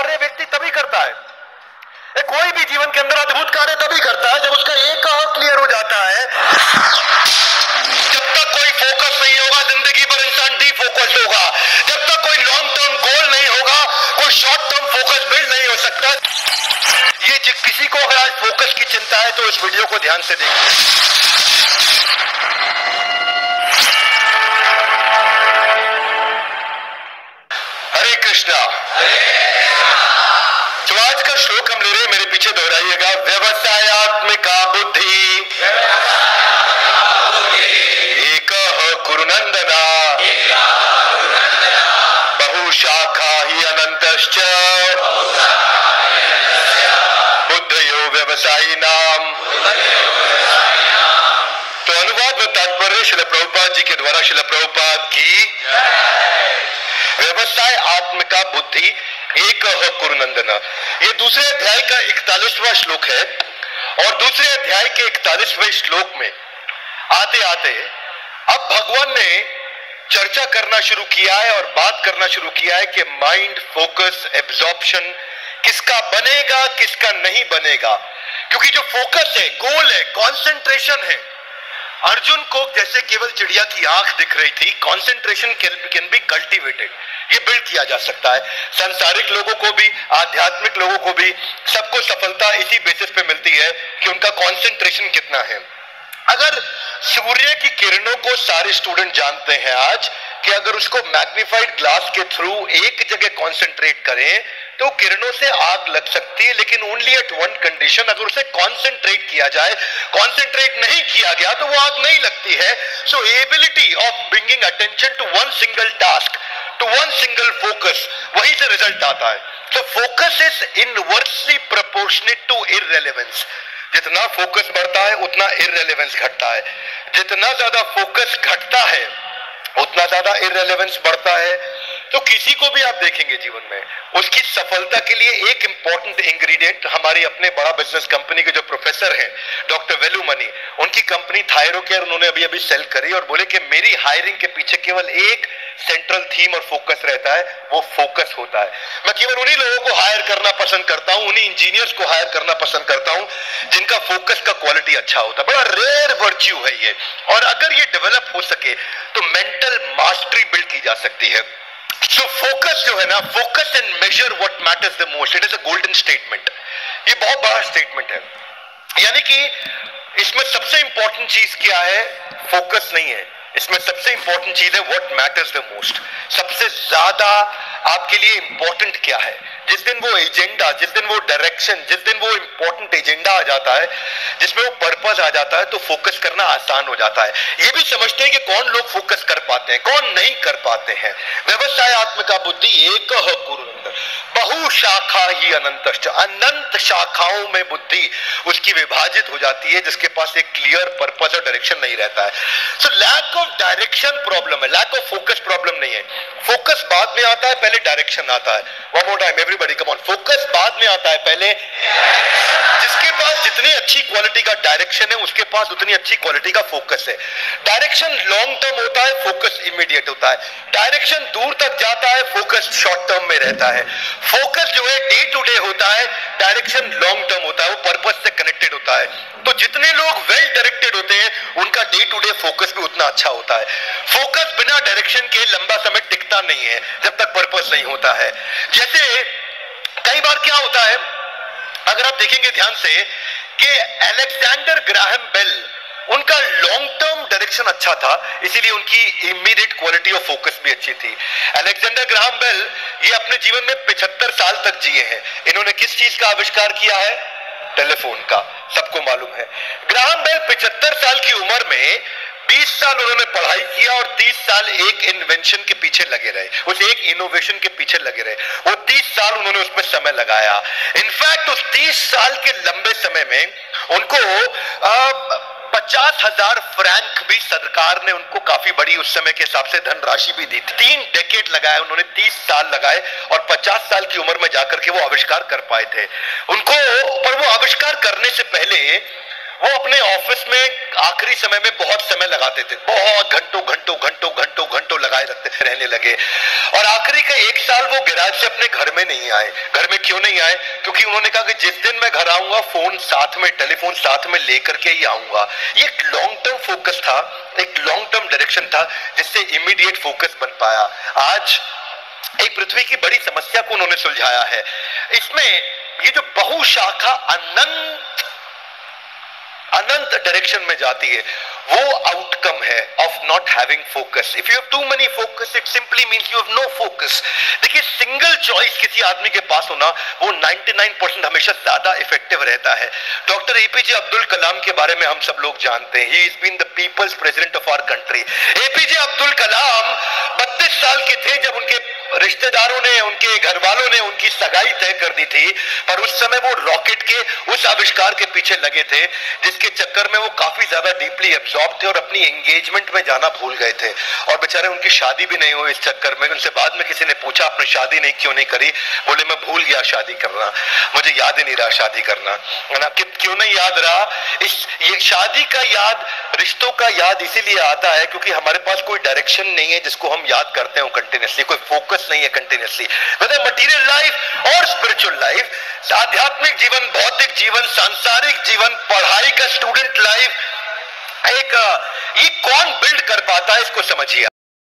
कार्य व्यक्ति तभी करता है, कोई भी जीवन के अंदर अद्भुत कार्य तभी करता है जब उसका एक क्लियर हो जाता है। जब तक कोई फोकस नहीं होगा जिंदगी पर इंसान डीफोकस्ड होगा। जब तक कोई लॉन्ग टर्म गोल नहीं होगा, कोई शॉर्ट टर्म फोकस बिल्ड नहीं हो सकता। ये किसी को अगर आज फोकस की चिंता है तो इस वीडियो को ध्यान से देखिए। हरे कृष्णा। तो आज का श्लोक हम ले रहे हैं, मेरे पीछे दोहराइएगा। व्यवसायात्मिका बुद्धि एकः कुरुनंदना बहुशाखा ही अनंतश्च बुद्धयो व्यवसायी नाम। तो अनुवाद व तात्पर्य श्रील प्रभुपाद जी के द्वारा। श्रील प्रभुपाद की व्यवसाय आत्मिका बुद्धि एक कुरुनंदन। ये दूसरे अध्याय का 41वां श्लोक है और दूसरे अध्याय के 41वें श्लोक में आते आते अब भगवान ने चर्चा करना शुरू किया है और बात करना शुरू किया है कि माइंड फोकस एब्जॉर्प्शन किसका बनेगा किसका नहीं बनेगा। क्योंकि जो फोकस है, गोल है, कंसंट्रेशन है। अर्जुन को जैसे केवल चिड़िया की आंख दिख रही थी, कंसंट्रेशन कैन बी कल्टीवेटेड, ये बिल्ड किया जा सकता है। सांसारिक लोगों को भी, आध्यात्मिक लोगों को भी, सबको सफलता इसी बेसिस पे मिलती है कि उनका कंसंट्रेशन कितना है। अगर सूर्य की किरणों को सारे स्टूडेंट जानते हैं आज कि अगर उसको मैग्नीफाइड ग्लास के थ्रू एक जगह कंसंट्रेट करें तो किरणों से आग लग सकती है, लेकिन ओनली एट वन कंडीशन, अगर उसे कंसंट्रेट किया जाए। कंसंट्रेट नहीं किया गया तो वो आग नहीं लगती है। So ability of bringing attention to one single task, to one single focus, वहीं से रिजल्ट आता है। तो focus is inversely proportionate to irrelevance. जितना फोकस बढ़ता है उतना इररिलेवेंस घटता है, जितना ज्यादा फोकस घटता है उतना ज्यादा इररिलेवेंस बढ़ता है। तो किसी को भी आप देखेंगे जीवन में, उसकी सफलता के लिए एक इंपॉर्टेंट इंग्रेडिएंट, हमारी अपने बड़ा बिजनेस कंपनी के जो प्रोफेसर हैं डॉक्टर वेलुमणि, उनकी कंपनी थायरोकेयर उन्होंने अभी अभी सेल करी और बोले कि मेरी हायरिंग के पीछे केवल एक सेंट्रल थीम और फोकस रहता है, वो फोकस होता है। मैं केवल उन्हीं लोगों को हायर करना पसंद करता हूं, उन्हीं इंजीनियर्स को हायर करना पसंद करता हूं जिनका फोकस का क्वालिटी अच्छा होता है। बड़ा रेयर वर्च्यू है ये, और अगर ये डेवलप हो सके तो मेंटल मास्टरी बिल्ड की जा सकती है। So focus जो है ना, focus and measure what matters the most, it is a golden statement। ये बहुत बड़ा स्टेटमेंट है। यानी कि इसमें सबसे इंपॉर्टेंट चीज क्या है? फोकस नहीं है, इसमें सबसे इंपॉर्टेंट चीज है व्हाट मैटर्स द मोस्ट। सबसे ज्यादा आपके लिए इंपॉर्टेंट क्या है? जिस दिन वो एजेंडा, जिस दिन वो डायरेक्शन, जिस दिन वो इंपॉर्टेंट एजेंडा आ जाता है, जिसमें वो पर्पस आ जाता है, तो फोकस करना आसान हो जाता है। ये भी समझते हैं कि कौन लोग फोकस कर पाते हैं, कौन नहीं कर पाते हैं। व्यवसायत्मिका बुद्धि एकः कुरुनंदन बहुशाखा ही अनंतश्च। अनंत शाखाओं में बुद्धि उसकी विभाजित हो जाती है जिसके पास एक क्लियर पर्पस और डायरेक्शन नहीं रहता है। So lack of direction problem है, लैक ऑफ फोकस प्रॉब्लम नहीं है। फोकस बाद में आता है, पहले डायरेक्शन आता है। One more time everybody come on, focus बाद में आता है, पहले जिसके पास जितनी अच्छी क्वालिटी का डायरेक्शन है उसके पास उतनी अच्छी क्वालिटी का फोकस है। डायरेक्शन लॉन्ग टर्म होता है, फोकस इमीडिएट होता है। डायरेक्शन दूर तक जाता है, फोकस शॉर्ट टर्म में रहता है। फोकस जो है डे टू डे होता है, डायरेक्शन लॉन्ग टर्म होता है, वो पर्पस से कनेक्टेड होता है। तो जितने लोग वेल डायरेक्टेड होते हैं उनका डे टू डे फोकस भी उतना अच्छा होता है। फोकस बिना डायरेक्शन के लंबा समय टिकता नहीं है जब तक पर्पस नहीं होता है। जैसे कई बार क्या होता है, अगर आप देखेंगे ध्यान से कि अलेक्जेंडर ग्राहम बेल, उनका लॉन्ग टर्म डायरेक्शन अच्छा था, इसीलिए उनकी इमीडिएट क्वालिटी ऑफ फोकस भी अच्छी थी। अलेक्जेंडर ग्राहम बेल ये अपने जीवन में 75 साल तक जिए हैं। इन्होंने किस चीज का आविष्कार किया है? टेलीफोन का, सबको मालूम है। ग्राहम बेल 75 साल की उम्र में 20 साल उन्होंने पढ़ाई किया और 30 साल एक इन्वेंशन के पीछे लगे रहे, उस एक इनोवेशन के पीछे लगे रहे। वो 30 साल उन्होंने उसमें समय लगाया। इनफैक्ट उस 30 साल के लंबे समय में उनको 50,000 फ्रैंक भी सरकार ने उनको काफी बड़ी उस समय के हिसाब से धनराशि भी दी थी। 3 डेकेड लगाए उन्होंने, 30 साल लगाए और 50 साल की उम्र में जाकर के वो आविष्कार कर पाए थे। उनको, पर वो आविष्कार करने से पहले वो अपने ऑफिस में आखिरी समय में बहुत समय लगाते थे, बहुत घंटों घंटों घंटों घंटों घंटों लगाए रखते। रहने लगे। और आखिरी का 1 साल वो गैराज से अपने घर में नहीं आए। घर में क्यों नहीं आए? क्योंकि उन्होंने कहा कि जिस दिन मैं घर आऊंगा फोन साथ में, टेलीफोन साथ में लेकर के ही आऊंगा। ये एक लॉन्ग टर्म फोकस था, एक लॉन्ग टर्म डायरेक्शन था, जिससे इमीडिएट फोकस बन पाया। आज एक पृथ्वी की बड़ी समस्या को उन्होंने सुलझाया है। इसमें ये जो बहुशाखा अनंत डायरेक्शन में जाती है, वो आउटकम है of not having focus. If you have too many focus, it simply means you have no focus. देखिए, सिंगल चॉइस किसी आदमी के पास होना, वो 99% हमेशा ज्यादा इफेक्टिव रहता है। डॉक्टर एपीजे अब्दुल कलाम के बारे में हम सब लोग जानते हैं। He is been the people's president of our country. APJ Abdul Kalam 32 साल के थे जब उनके रिश्तेदारों ने, उनके घर वालों ने उनकी सगाई तय कर दी थी, पर उस समय वो रॉकेट के उस आविष्कार के पीछे लगे थे जिसके चक्कर में वो काफी ज्यादा डीपली एब्जॉर्ब थे और अपनी एंगेजमेंट में जाना भूल गए थे। और बेचारे उनकी शादी भी नहीं हुई इस चक्कर में। उनसे बाद में किसी ने पूछा आपने शादी नहीं क्यों नहीं करी? बोले मैं भूल गया शादी करना, मुझे याद ही नहीं रहा शादी करना, है ना। क्यों नहीं याद रहा? ये शादी का याद, रिश्तों का याद इसीलिए आता है क्योंकि हमारे पास कोई डायरेक्शन नहीं है जिसको हम याद करते हो कंटिन्यूसली, कोई फोकस नहीं है कंटिन्यूसली। वेदर मटीरियल लाइफ और स्पिरिचुअल लाइफ, आध्यात्मिक जीवन, भौतिक जीवन, सांसारिक जीवन, पढ़ाई का स्टूडेंट लाइफ, ये कौन बिल्ड कर पाता है, इसको समझिए।